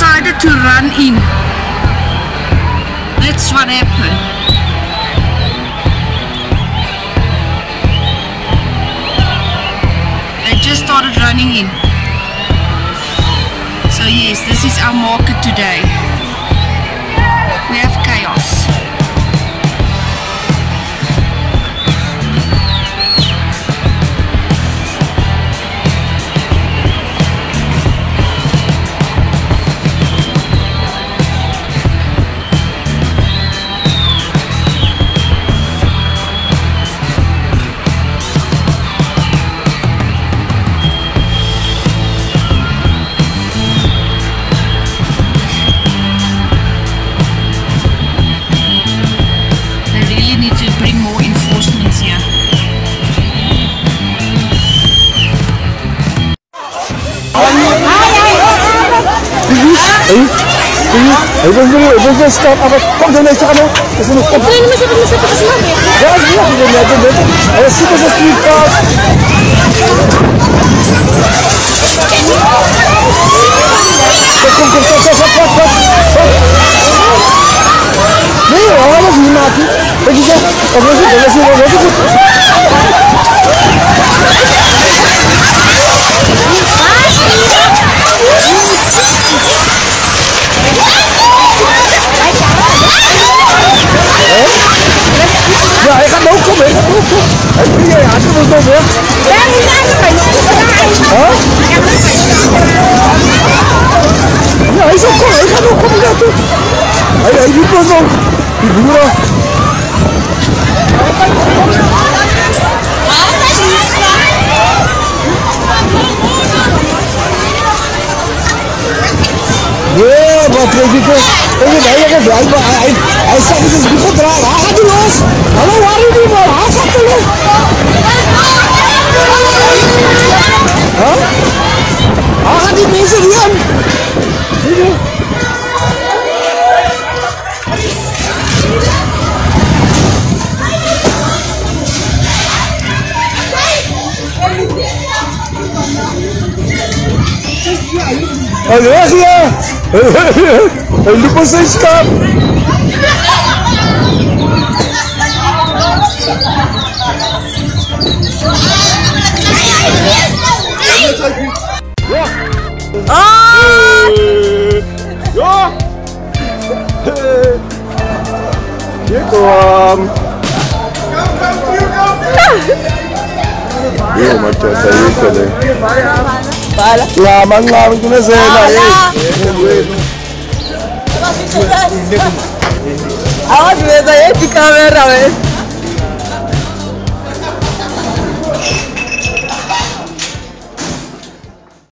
decided to run in. That's what happened. They just started running in. So yes, this is our market today. We have chaos. Ibu stop apa? Kok dia naik cakap? Kesini stop. Ini masih kasih lagi. Ya, dia naik aja. Ayo situ ke street park. Nih, orang lagi mati. Pergi je. Pergi. Ya, kan hukum. Iya, ada hukum ya. Ya, itu hukum itu. Ayo, ibu dong. Ibu lah. Yeah, but gitu. Ini banyak kan driver. Aisyah itu gitu driver. Aduh los. Halo wari di bawah. Satu lu. Hah? Di meja diam. Ini. Olha aqui, ele não consegue escapar. Hier kom. Yo, macho, sa'yo ka na. Pala. Lamang ko na sa'yo. Ako, di ba tayo? Di camera, eh.